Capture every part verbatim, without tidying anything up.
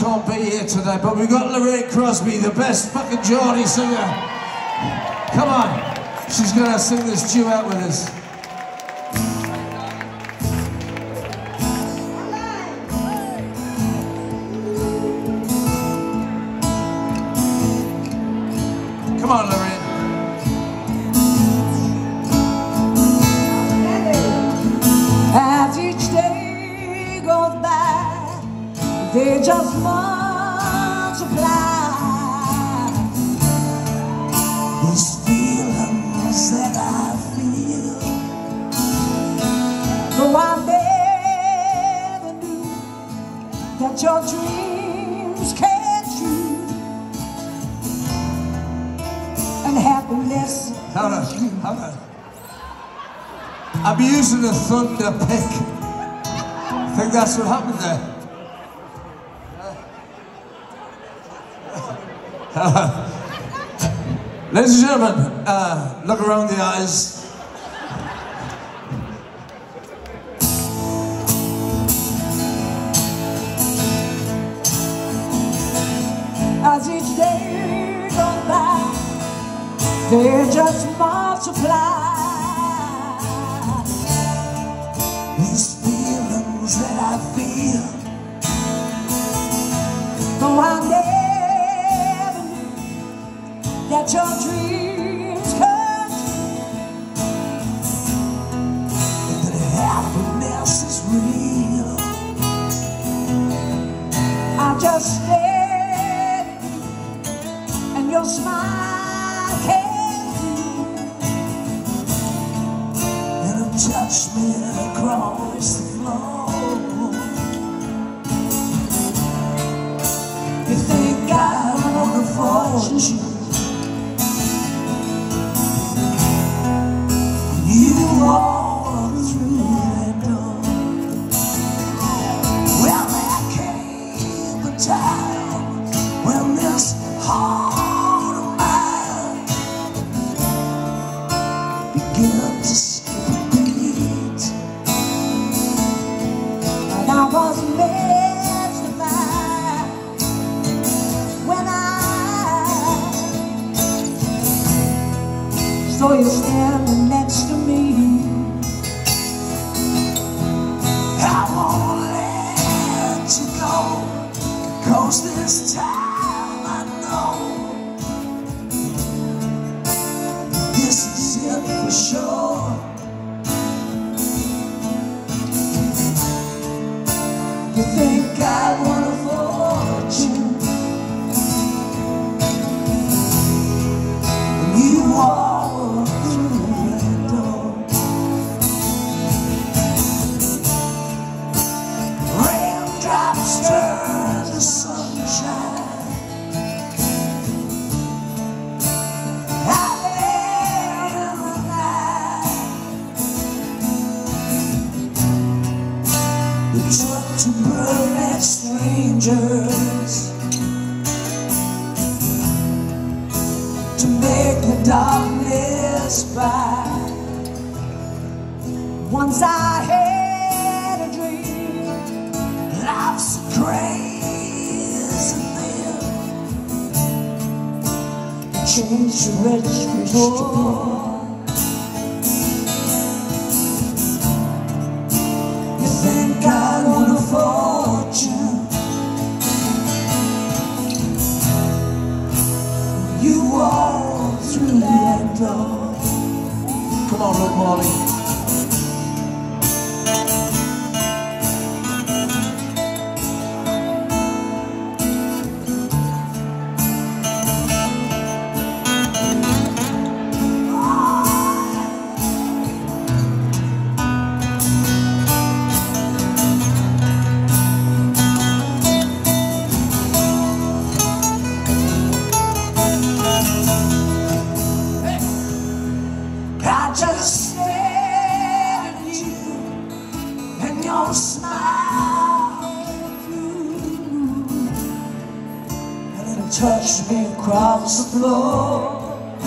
can't be here today, but we've got Lorraine Crosby, the best fucking Geordie singer. Come on, she's gonna sing this duet with us. Come on, Lorraine. As each day goes by, they just multiply. These feelings that I feel, though I never knew that your dreams came true, and happiness. Hold on, hold on. I'm using a thunder pick. I think that's what happened there. Uh, ladies and gentlemen, uh, look around the eyes. As each day goes by, they just multiply. These feelings that I feel, though I never knew that your dreams come true, and that happiness is real. I just stare at you, and your smile came through, and it touched me across the floor. You think I want a fortune, you walk through that door. Well, there came a time when this heart of mine began to skip a beat, and I was mystified when I saw you standing next to me. I won't let you go, 'cause this time I know this is it for sure. You think I want a fortune, and you walk through that door. Raindrops turn to sunshine out there in the night. The truck to perfect strangers to make the darkness bright. Once I had a dream, life's a crazy thing, change the rich for poor. You think I want a fortune, you walk through that door. Come on, look, Molly. I just stared at you, and your smile came through, and it touched me across the floor.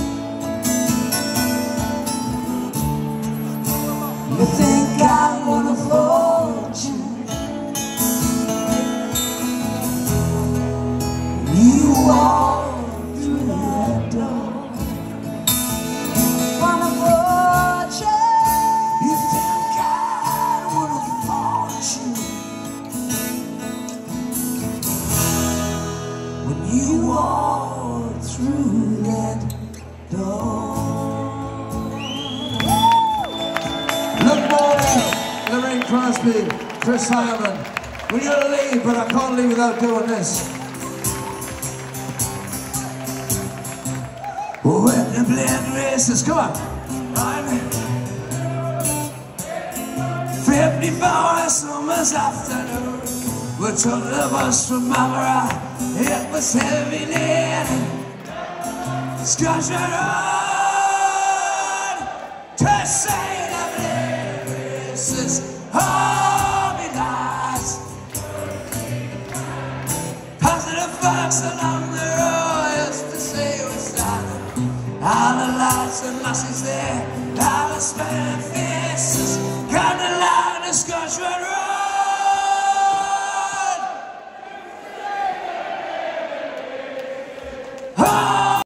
You think I want a fortune, you walk through that door. Look more now. Lorraine Crosby, Chris Hyman. We're gonna leave, but I can't leave without doing this. When the blood races, Come on. on fifty-four summer's afternoon, we took the bus from Marlborough. It was heavy lead, Scotch Road, to say the blood races, all be lost. Positive folks along the road used to say we're starting. All the lads and lassies there, all the smiling faces.